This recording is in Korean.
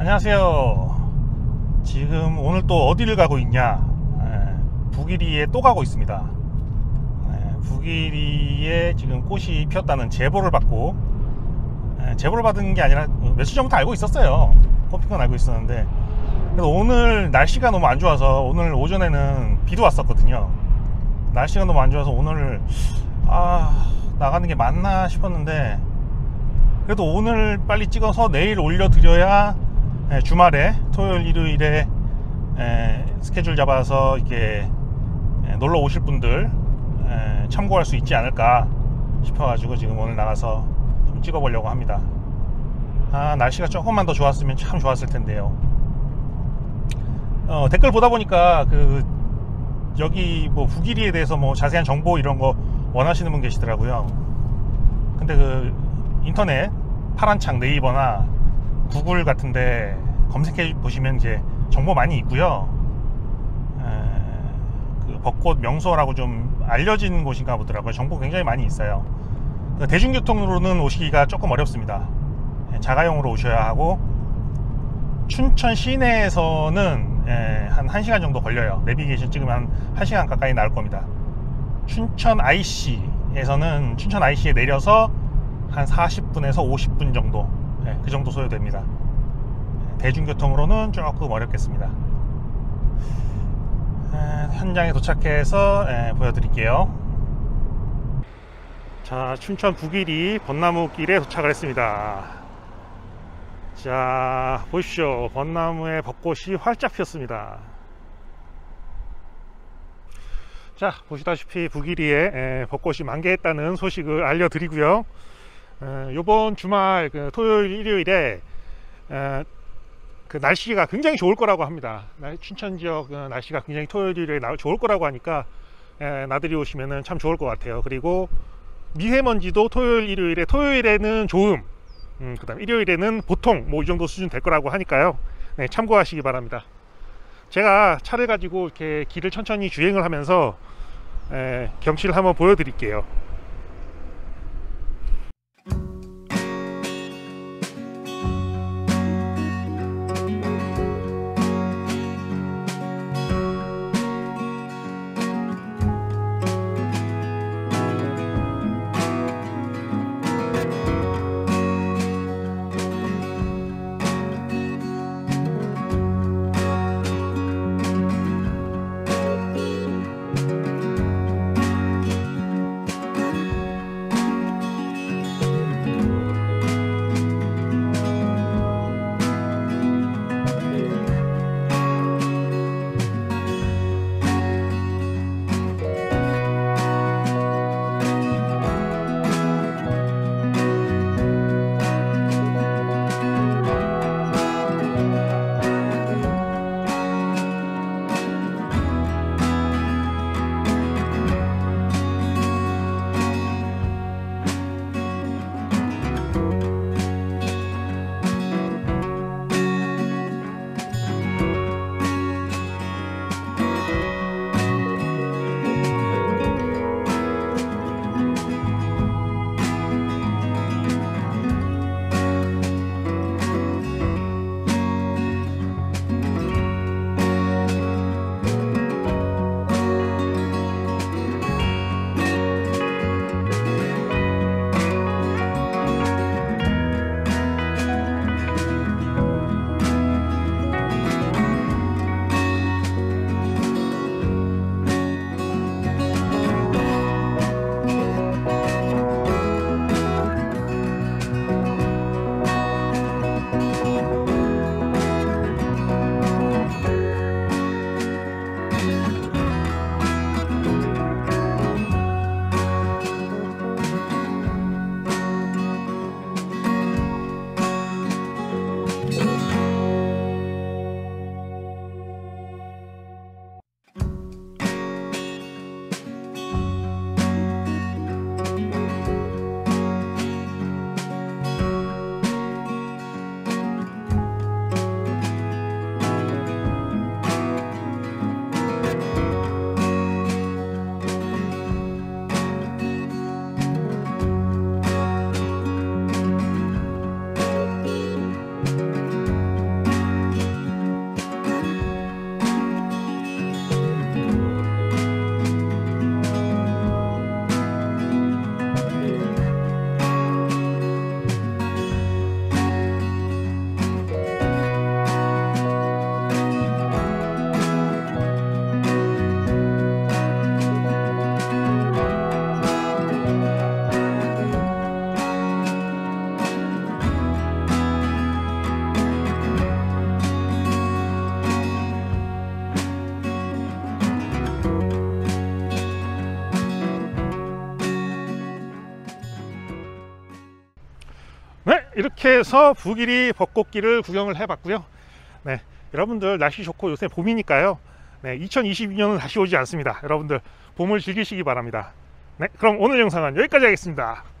안녕하세요. 지금 오늘 또 어디를 가고 있냐? 북이리에 또 가고 있습니다. 북이리에 지금 꽃이 피었다는 제보를 받고, 제보를 받은 게 아니라 몇 주 전부터 알고 있었어요. 꽃 핀 건 알고 있었는데, 그래서 오늘 날씨가 너무 안 좋아서 오늘 오전에는 비도 왔었거든요. 날씨가 너무 안 좋아서 오늘 나가는 게 맞나 싶었는데, 그래도 오늘 빨리 찍어서 내일 올려드려야 주말에 토요일 일요일에 스케줄 잡아서 이렇게 놀러 오실 분들 참고할 수 있지 않을까 싶어가지고 지금 오늘 나가서 좀 찍어보려고 합니다. 날씨가 조금만 더 좋았으면 참 좋았을 텐데요. 댓글 보다 보니까 여기 뭐 북이리에 대해서 뭐 자세한 정보 이런 거 원하시는 분 계시더라고요. 근데 인터넷 파란창 네이버나 구글 같은데 검색해 보시면 이제 정보 많이 있고요. 벚꽃 명소라고 좀 알려진 곳인가 보더라고요. 정보 굉장히 많이 있어요. 대중교통으로는 오시기가 조금 어렵습니다. 자가용으로 오셔야 하고, 춘천 시내에서는 한 1시간 정도 걸려요. 내비게이션 찍으면 한 1시간 가까이 나올 겁니다. 춘천 IC에서는 춘천 IC에 내려서 한 40분에서 50분 정도, 그 정도 소요됩니다. 대중교통으로는 조금 어렵겠습니다. 현장에 도착해서 보여드릴게요. 자, 춘천 북이리 벚나무길에 도착을 했습니다. 자, 보십시오. 벚나무에 벚꽃이 활짝 피었습니다. 자, 보시다시피 북이리에 벚꽃이 만개했다는 소식을 알려드리고요. 요번 주말 토요일 일요일에 날씨가 굉장히 좋을 거라고 합니다. 춘천 지역 날씨가 굉장히 토요일 일요일에 좋을 거라고 하니까 나들이 오시면 참 좋을 것 같아요. 그리고 미세먼지도 토요일에는 좋음, 그 다음 일요일에는 보통 뭐 이 정도 수준 될 거라고 하니까요. 참고하시기 바랍니다. 제가 차를 가지고 이렇게 길을 천천히 주행을 하면서 경치를 한번 보여드릴게요. 이렇게 해서 북일이 벚꽃길을 구경을 해봤고요. 네, 여러분들 날씨 좋고 요새 봄이니까요. 네, 2022년은 다시 오지 않습니다. 여러분들 봄을 즐기시기 바랍니다. 네, 그럼 오늘 영상은 여기까지 하겠습니다.